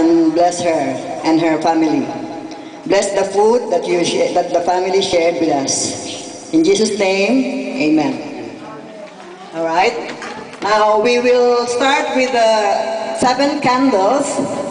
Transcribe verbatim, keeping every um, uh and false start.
and bless her and her family. Bless the food that you that the family shared with us. In Jesus' name, amen. All right. Now we will start with the seven candles.